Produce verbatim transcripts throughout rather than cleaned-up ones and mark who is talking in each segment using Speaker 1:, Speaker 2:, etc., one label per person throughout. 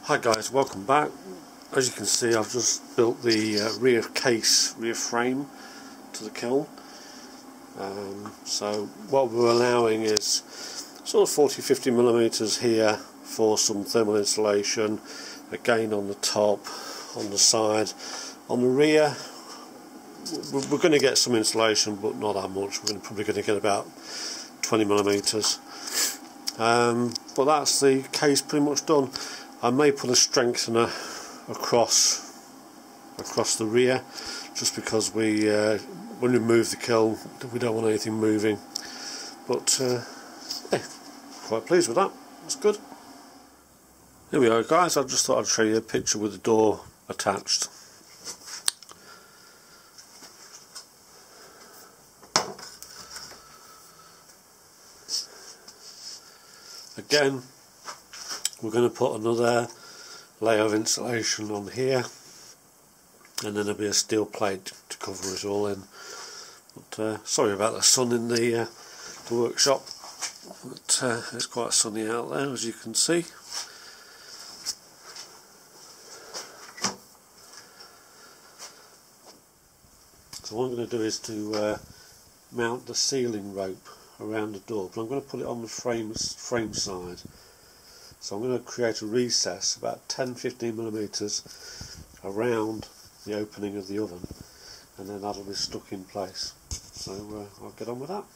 Speaker 1: Hi guys, welcome back. As you can see, I've just built the uh, rear case, rear frame to the kiln. Um, so what we're allowing is sort of forty to fifty millimeters here for some thermal insulation, again on the top, on the side. On the rear we're going to get some insulation, but not that much. We're probably going to get about twenty millimeters. Um, but that's the case pretty much done. I may put a strengthener across across the rear, just because we uh, when we move the kiln, we don't want anything moving. But uh, yeah, quite pleased with that. That's good. Here we are, guys. I just thought I'd show you a picture with the door attached. Again, we're going to put another layer of insulation on here, and then there'll be a steel plate to cover it all in. But uh, sorry about the sun in the, uh, the workshop, but uh, it's quite sunny out there, as you can see. So what I'm going to do is to uh, mount the ceiling rope around the door, but I'm going to put it on the frame, frame side. So I'm going to create a recess about ten to fifteen millimeters around the opening of the oven, and then that'll be stuck in place. So uh, I'll get on with that.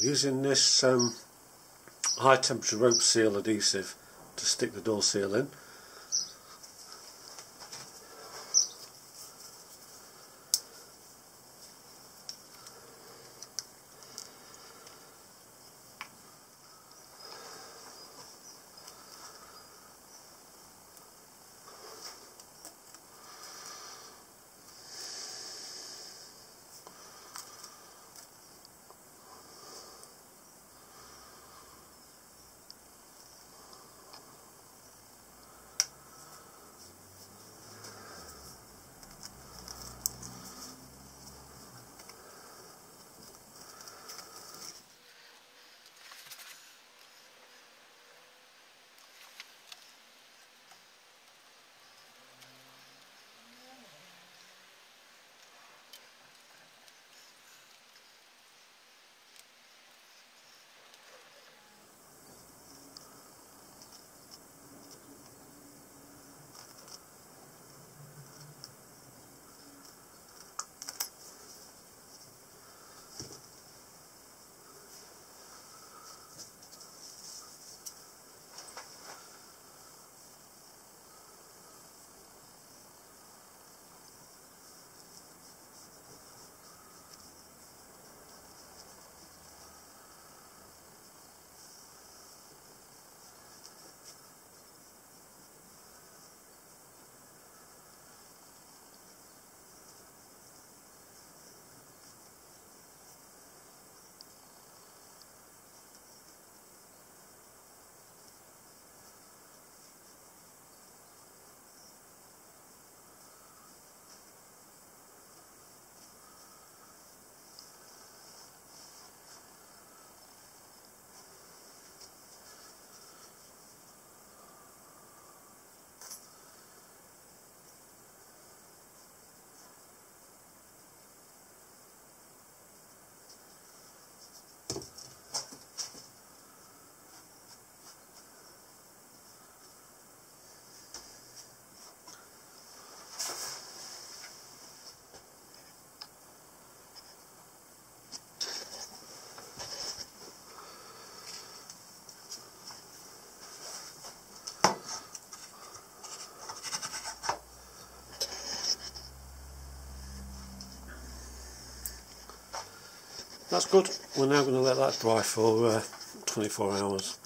Speaker 1: using this um, high temperature rope seal adhesive to stick the door seal in. That's good. We're now going to let that dry for uh, twenty-four hours.